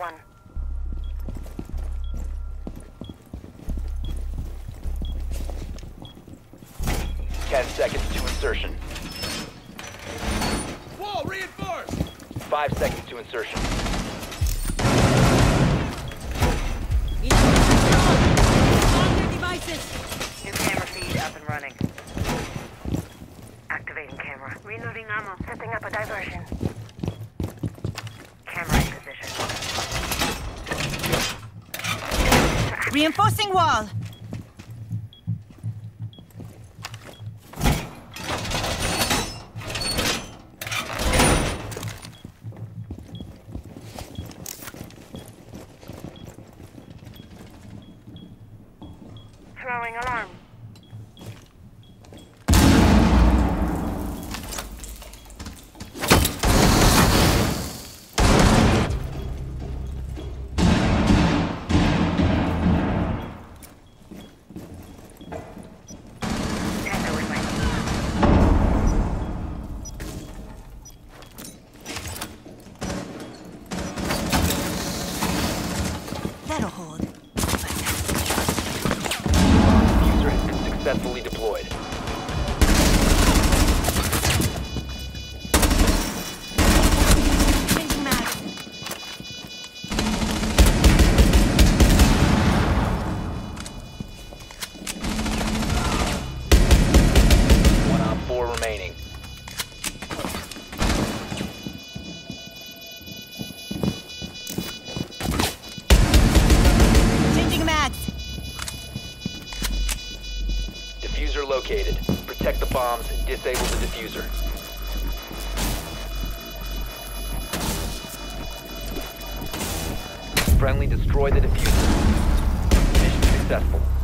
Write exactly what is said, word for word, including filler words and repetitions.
one. Ten seconds to insertion. Wall reinforced! Five seconds to insertion. On their devices! New camera feed up and running. Activating camera. Reloading ammo. Setting up a diversion. Camera in position. Reinforcing wall! Throwing alarm. Echo in my That'll hold. User has been successfully deployed. Changing mag. One on four remaining. Changing mags. Diffuser located. Protect the bombs and disable the diffuser. Friendly destroy the diffuser. Mission successful.